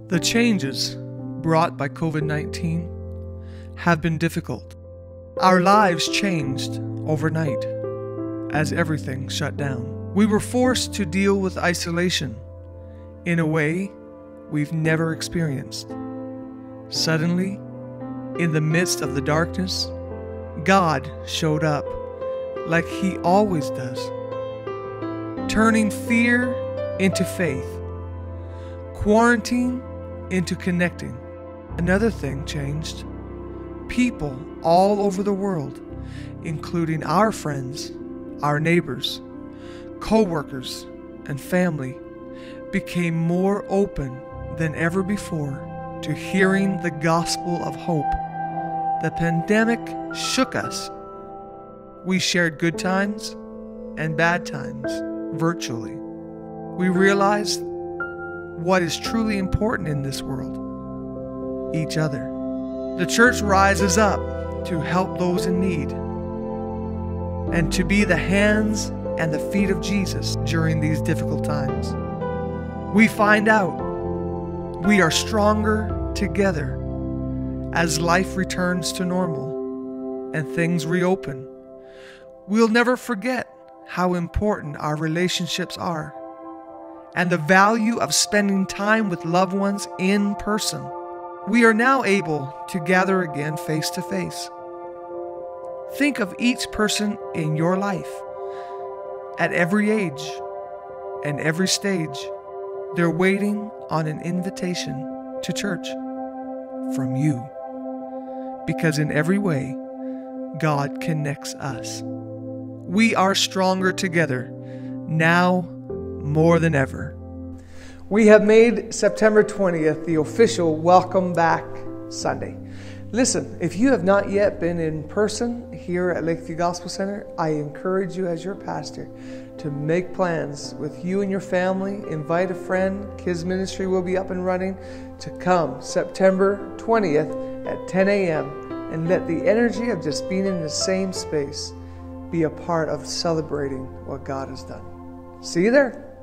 The changes brought by COVID-19 have been difficult. Our lives changed overnight as everything shut down. We were forced to deal with isolation in a way we've never experienced. Suddenly, in the midst of the darkness, God showed up like He always does, turning fear into faith, quarantine into connecting. Another thing changed. People all over the world, including our friends, our neighbors, co-workers, and family, became more open than ever before to hearing the gospel of hope. The pandemic shook us. We shared good times and bad times virtually. We realized what is truly important in this world: each other. The church rises up to help those in need and to be the hands and the feet of Jesus during these difficult times. We find out we are stronger together as life returns to normal and things reopen. We'll never forget how important our relationships are and the value of spending time with loved ones in person. We are now able to gather again face to face. Think of each person in your life at every age and every stage. They're waiting on an invitation to church from you, because in every way, God connects us. We are stronger together now more than ever. We have made September 20th the official Welcome Back Sunday. Listen, if you have not yet been in person here at Lakeview Gospel Center, I encourage you as your pastor to make plans with you and your family. Invite a friend. Kids Ministry will be up and running to come September 20th at 10 a.m. and let the energy of just being in the same space be a part of celebrating what God has done. See you there.